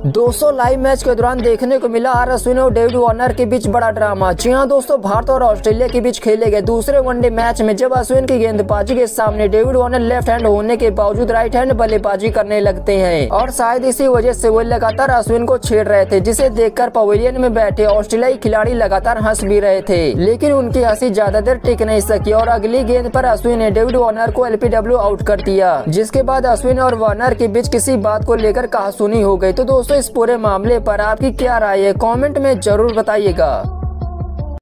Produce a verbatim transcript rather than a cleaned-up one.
दोस्तों live match के दौरान देखने को मिला आर अश्विन और डेविड वार्नर के बीच बड़ा ड्रामा। जी हां दोस्तों, भारत और ऑस्ट्रेलिया के बीच खेले गए दूसरे वनडे मैच में जब अश्विन की गेंदबाजी के सामने डेविड वार्नर लेफ्ट हैंड होने के बावजूद राइट हैंड बल्लेबाजी करने लगते हैं और शायद इसी वजह से वो लगातार अश्विन को छेड़ रहे थे, जिसे देखकर पवेलियन में बैठे ऑस्ट्रेलियाई खिलाड़ी लगातार हंस भी रहे थे। लेकिन उनकी हंसी ज्यादा देर टिक नहीं सकी और अगली गेंद पर अश्विन ने डेविड वार्नर को एलपीडब्ल्यू आउट कर दिया, जिसके बाद अश्विन और वार्नर के बीच किसी बात को लेकर कहासुनी हो गई। तो दोस्तों इस पूरे मामले पर आपकी क्या राय है, कमेंट में जरूर बताइएगा।